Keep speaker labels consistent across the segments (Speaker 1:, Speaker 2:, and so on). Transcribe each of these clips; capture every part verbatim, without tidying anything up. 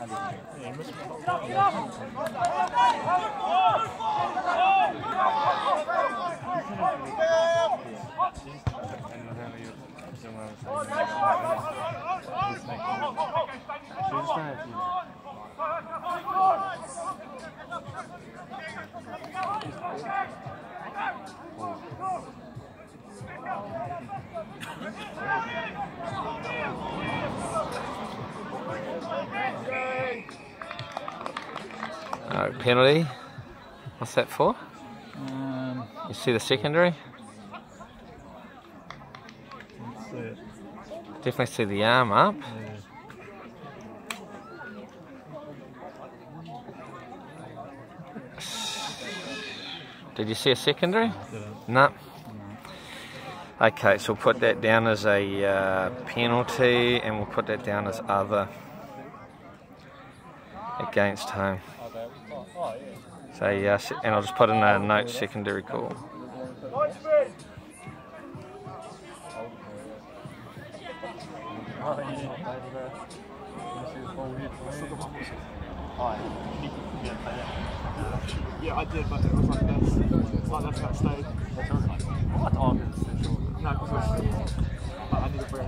Speaker 1: Uh, penalty. What's that for?
Speaker 2: Um,
Speaker 1: you see the secondary?
Speaker 2: see it.
Speaker 1: Definitely see the arm up.
Speaker 2: Yeah.
Speaker 1: Did you see a secondary?
Speaker 2: Didn't.
Speaker 1: No.
Speaker 2: No.
Speaker 1: Okay, so we'll put that down as a uh, penalty, and we'll put that down as other against home. So yeah, and I'll just put in a note secondary call.
Speaker 3: Yeah, I did, but it was like this. It's like that's that stage. What time is it? No, because I need a break.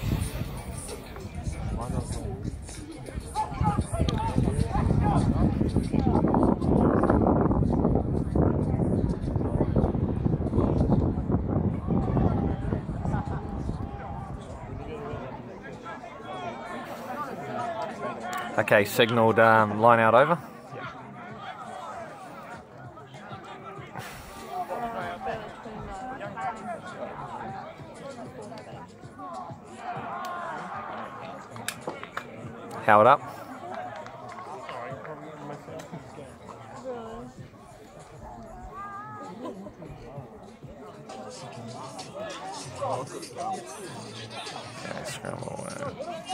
Speaker 1: Okay, signalled um, line out over. Held up. Okay, scramble. Uh,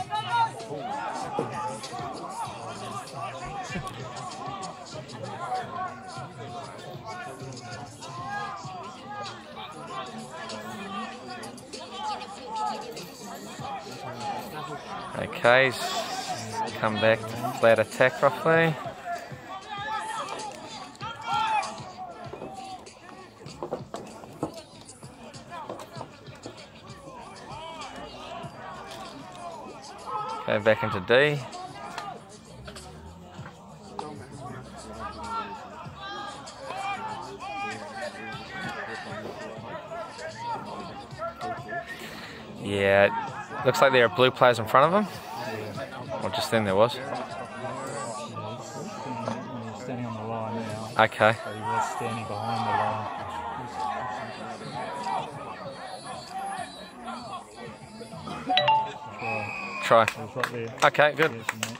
Speaker 1: Okay, come back to flat attack roughly. Go back into D. Yeah, it looks like there are blue players in front of him. Or just then there was.
Speaker 2: He's standing on the line now.
Speaker 1: Okay.
Speaker 2: So he was standing behind the line.
Speaker 1: Try.
Speaker 2: It was right there.
Speaker 1: Okay, good.
Speaker 2: Yes, mate.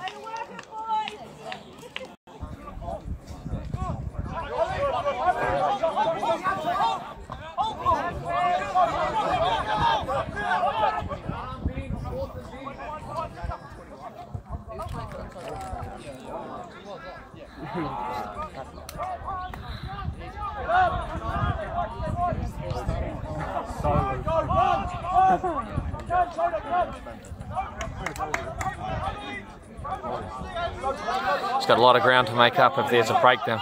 Speaker 1: He's got a lot of ground to make up if there's a breakdown.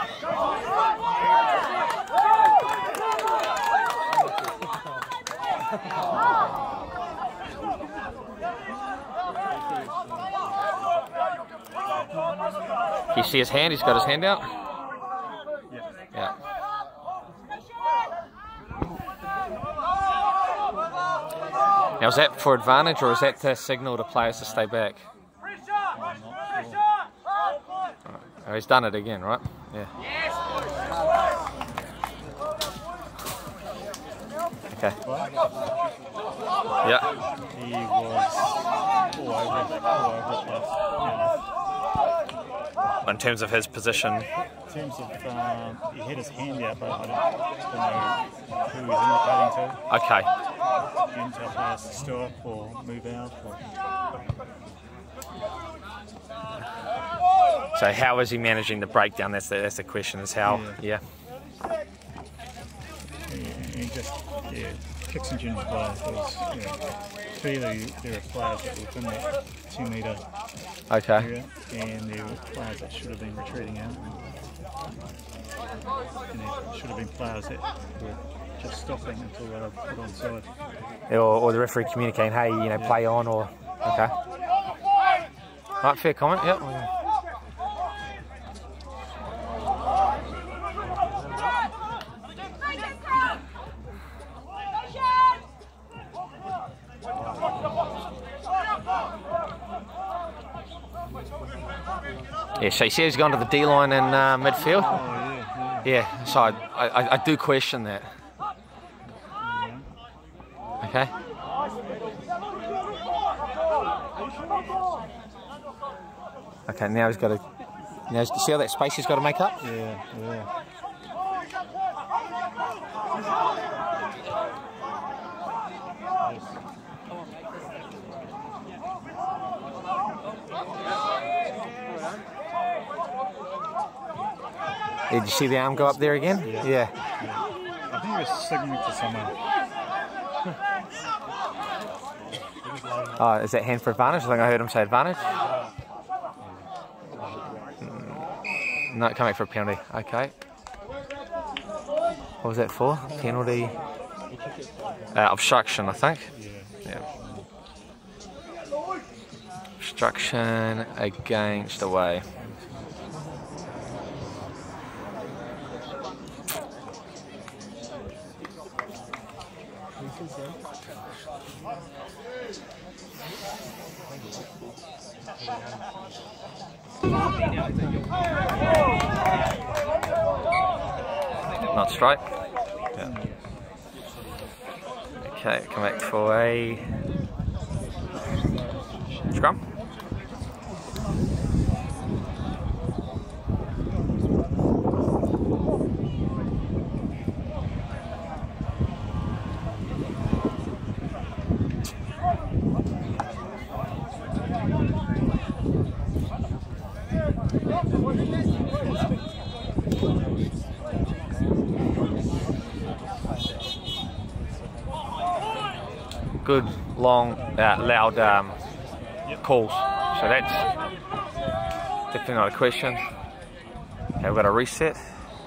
Speaker 1: You see his hand? He's got his hand out? Yeah. Now is that for advantage or is that to signal to players to stay back? Oh, he's done it again, right? Yeah. Okay. Yeah.
Speaker 2: He was all over, all over the place. Yeah.
Speaker 1: In terms of his position.
Speaker 2: In terms of, um, he had his hand out, but I don't, don't know who he's indicating to.
Speaker 1: Okay.
Speaker 2: Didn't tell players to stop or move out. Or...
Speaker 1: So how is he managing the breakdown? That's the, that's the question, is how, yeah.
Speaker 2: Yeah, yeah he just, yeah, kicks and gins by. Because, you know, clearly there are players that were within that two metre
Speaker 1: Okay.
Speaker 2: area, and there were players that should have been retreating out. And there should have been players that were just stopping until they were put onside.
Speaker 1: Or, or the referee communicating, hey, you know, play on, or okay. Right, fair comment. Yep. Yeah, so you see he's gone to the D line in uh, midfield.
Speaker 2: Oh, yeah, yeah.
Speaker 1: Yeah, so I, I, I do question that. Okay. Okay, now he's got to. Now, see how that space he's got to make up?
Speaker 2: Yeah, yeah.
Speaker 1: Did you see the arm go up there again?
Speaker 2: Yeah.
Speaker 1: Yeah.
Speaker 2: yeah. I think he was signaling to someone.
Speaker 1: Oh, is that hand for advantage? I think I heard him say advantage. No, come back for a penalty. Okay. What was that for? Penalty. Uh, obstruction, I think.
Speaker 2: Yeah.
Speaker 1: Yeah. Obstruction against away. Not straight. Yeah. Okay, come back for a scrum. Good, long, uh, loud um, calls. So that's definitely not a question. Okay, we've got a reset.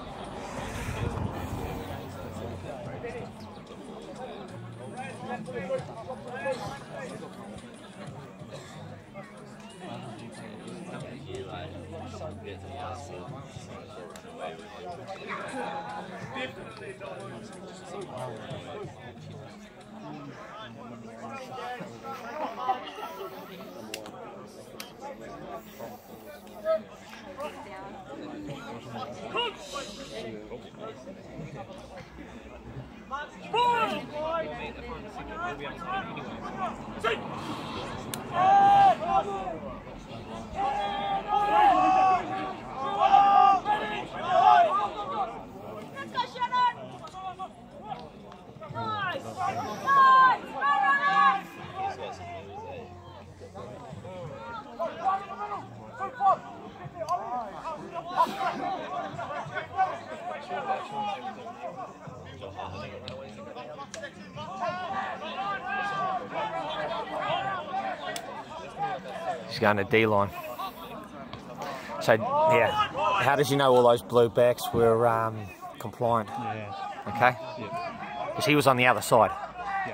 Speaker 1: He's going to D line. So yeah, how did you know all those blue backs were um, compliant?
Speaker 2: Yeah.
Speaker 1: Okay.
Speaker 2: Yeah.
Speaker 1: Because he was on the other side.
Speaker 2: Yeah.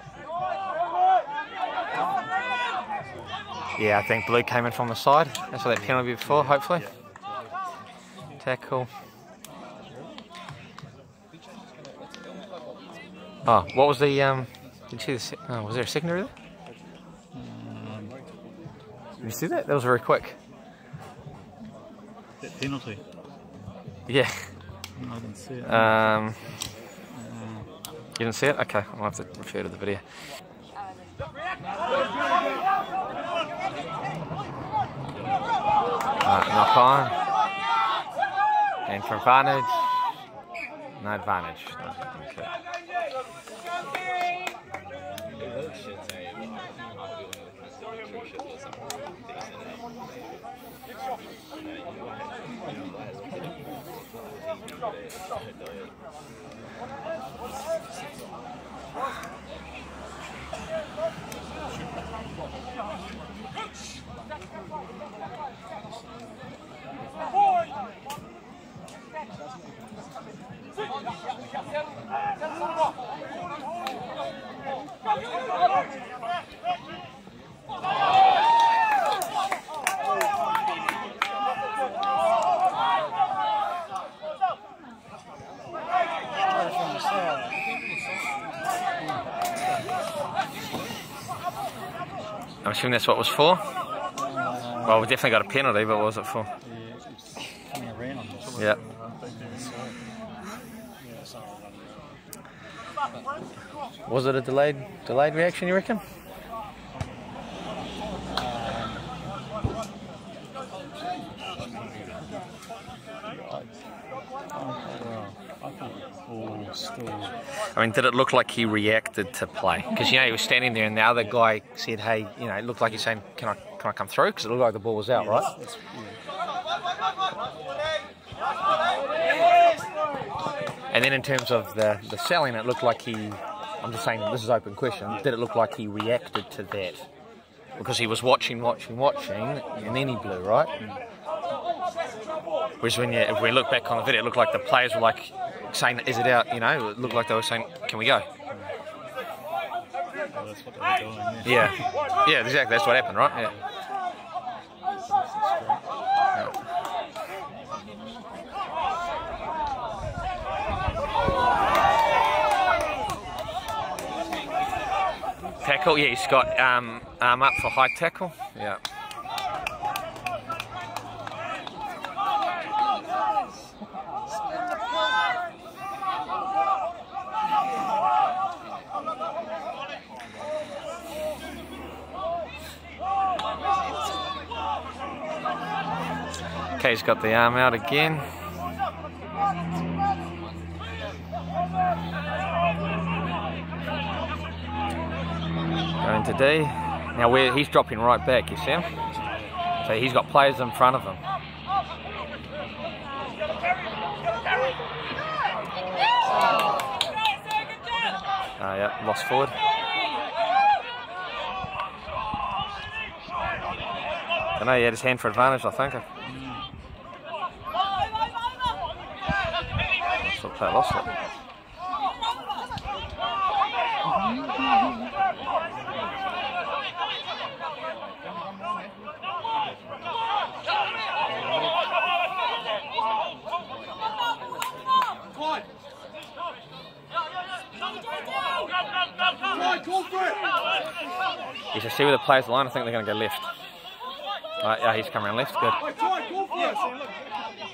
Speaker 1: Yeah, I think blue came in from the side. That's what that penalty before, hopefully. Tackle. Oh, what was the, um, did you see the, oh, was there a secondary there?
Speaker 2: Um,
Speaker 1: Did you see that? That was very quick.
Speaker 2: that penalty.
Speaker 1: Yeah.
Speaker 2: No, I didn't see it.
Speaker 1: Um,
Speaker 2: Uh,
Speaker 1: you didn't see it? Okay, I'll have to refer to the video. Right, knock on. And for advantage. No advantage. No, okay. I'm assuming that's what it was for? Well, we definitely got a penalty, but what was it for?
Speaker 2: Yeah, it's coming around.
Speaker 1: Yeah. Was it a delayed delayed reaction, you reckon? I mean, did it look like he reacted to play? Because, you know, he was standing there and the other guy said, hey, you know, it looked like he's saying, can I can I come through? Because it looked like the ball was out, yeah, right? That's, yeah. And then in terms of the, the selling, it looked like he, I'm just saying, this is an open question, did it look like he reacted to that? Because he was watching, watching, watching, and then he blew, right? Mm. Whereas when you, if we look back on the video, it looked like the players were like saying, is it out? You know, it looked like they were saying, can we go?
Speaker 2: Well, that's what they were doing,
Speaker 1: yeah. yeah. Yeah, exactly. That's what happened, right? Yeah. yeah. Tackle, yeah, he's got um, arm up for high tackle. Yeah. Okay, he's got the arm out again. Going to D. Now we're, he's dropping right back, you see him? So he's got players in front of him. Oh uh, yeah, lost forward. I know he had his hand for advantage, I think. Thought player lost it. You should see where the players line. I think they're going to go left. Right, yeah, he's coming around left. Good.